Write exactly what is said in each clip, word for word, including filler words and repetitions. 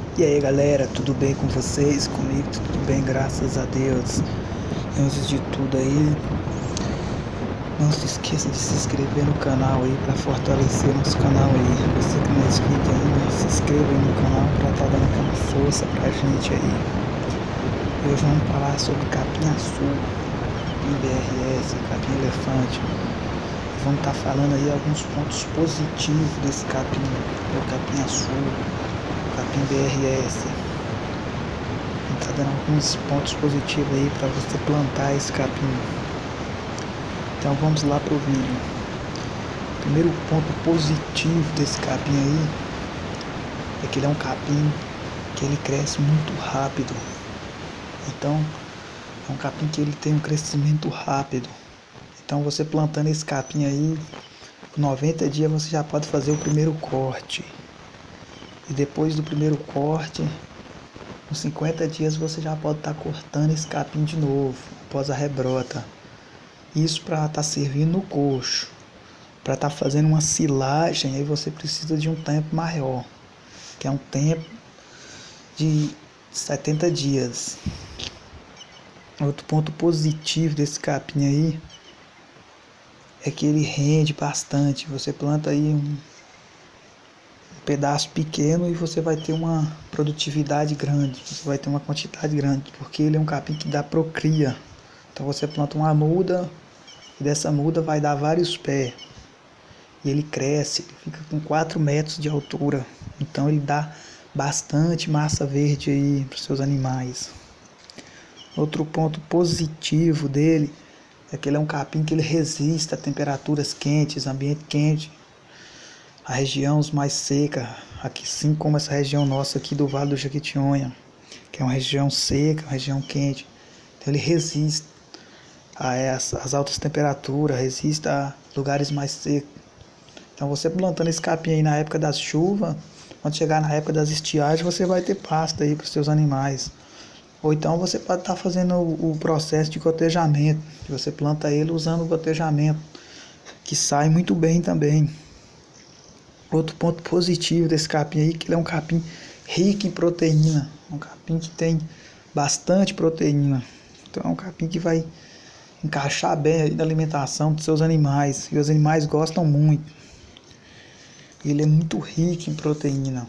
E aí galera, tudo bem com vocês? Comigo tudo bem, graças a Deus. E antes de tudo aí, não se esqueça de se inscrever no canal aí para fortalecer nosso canal aí. Você que não é inscrito ainda, se inscreva aí no canal para estar dando aquela força pra gente aí. E hoje vamos falar sobre capim azul, capim B R S, capim elefante. E vamos estar falando aí alguns pontos positivos desse capim, o capim azul, capim B R S. Tá dando alguns pontos positivos aí para você plantar esse capim. Então vamos lá pro vídeo. Primeiro ponto positivo desse capim aí é que ele é um capim que ele cresce muito rápido. Então é um capim que ele tem um crescimento rápido. Então você plantando esse capim aí, por noventa dias você já pode fazer o primeiro corte. E depois do primeiro corte, com cinquenta dias você já pode estar tá cortando esse capim de novo, após a rebrota. Isso para estar tá servindo no coxo. Para estar tá fazendo uma silagem, aí você precisa de um tempo maior, que é um tempo de setenta dias. Outro ponto positivo desse capim aí é que ele rende bastante. Você planta aí um pedaço pequeno e você vai ter uma produtividade grande, você vai ter uma quantidade grande, porque ele é um capim que dá procria. Então você planta uma muda e dessa muda vai dar vários pés e ele cresce, ele fica com quatro metros de altura. Então ele dá bastante massa verde aí para os seus animais. Outro ponto positivo dele é que ele é um capim que ele resiste a temperaturas quentes, ambiente quente. A região mais seca, aqui, assim como essa região nossa aqui do Vale do Jequitinhonha, que é uma região seca, uma região quente. Então ele resiste a essas altas temperaturas, resiste a lugares mais secos. Então você plantando esse capim aí na época das chuvas, quando chegar na época das estiagens, você vai ter pasta aí para os seus animais. Ou então você pode estar fazendo o, o processo de gotejamento, que você planta ele usando o gotejamento, que sai muito bem também. Outro ponto positivo desse capim aí, que ele é um capim rico em proteína. Um capim que tem bastante proteína. Então é um capim que vai encaixar bem aí na alimentação dos seus animais. E os animais gostam muito. Ele é muito rico em proteína.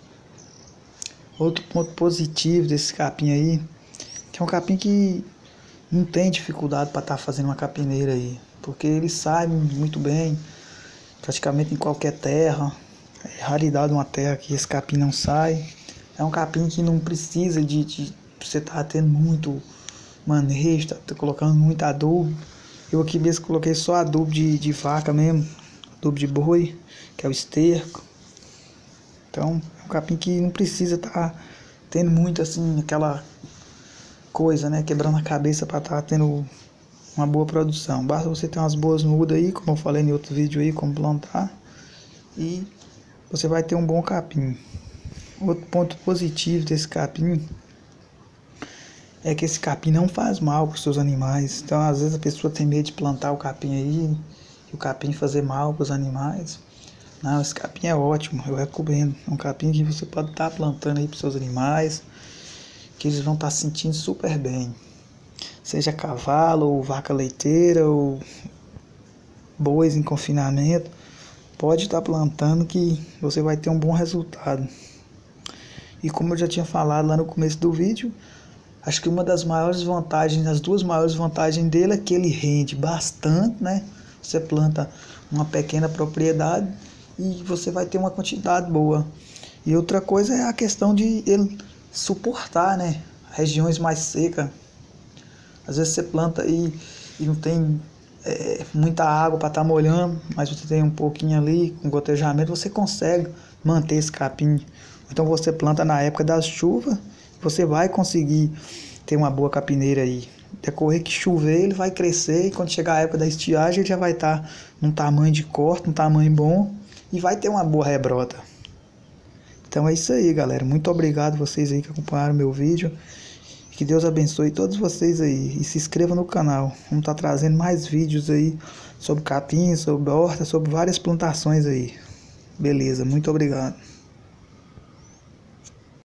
Outro ponto positivo desse capim aí, que é um capim que não tem dificuldade para estar fazendo uma capineira aí. Porque ele sai muito bem, praticamente em qualquer terra. É raridade uma terra que esse capim não sai. É um capim que não precisa de, de você estar tá tendo muito manejo, tá colocando muito adubo. Eu aqui mesmo coloquei só adubo de, de vaca mesmo, adubo de boi, que é o esterco. Então é um capim que não precisa estar tá tendo muito assim, aquela coisa, né, quebrando a cabeça para estar tá tendo uma boa produção. Basta você ter umas boas mudas aí, como eu falei em outro vídeo aí, como plantar, e você vai ter um bom capim. Outro ponto positivo desse capim é que esse capim não faz mal para os seus animais. Então às vezes a pessoa tem medo de plantar o capim aí e o capim fazer mal para os animais. Não, esse capim é ótimo, eu recomendo. É um capim que você pode estar tá plantando aí para os seus animais, que eles vão estar tá se sentindo super bem. Seja cavalo, ou vaca leiteira, ou bois em confinamento, pode estar plantando que você vai ter um bom resultado. E como eu já tinha falado lá no começo do vídeo, acho que uma das maiores vantagens, as duas maiores vantagens dele é que ele rende bastante, né? Você planta uma pequena propriedade e você vai ter uma quantidade boa. E outra coisa é a questão de ele suportar, né, regiões mais secas. Às vezes você planta e, e não tem é, muita água para estar tá molhando, mas você tem um pouquinho ali com gotejamento, você consegue manter esse capim. Então você planta na época das chuvas, você vai conseguir ter uma boa capineira aí. Decorrer que chover, ele vai crescer e quando chegar a época da estiagem, ele já vai estar tá num tamanho de corte, num tamanho bom e vai ter uma boa rebrota. Então é isso aí, galera. Muito obrigado vocês aí que acompanharam meu vídeo. Que Deus abençoe todos vocês aí. E se inscreva no canal. Vamos estar trazendo mais vídeos aí sobre capim, sobre horta, sobre várias plantações aí. Beleza, muito obrigado.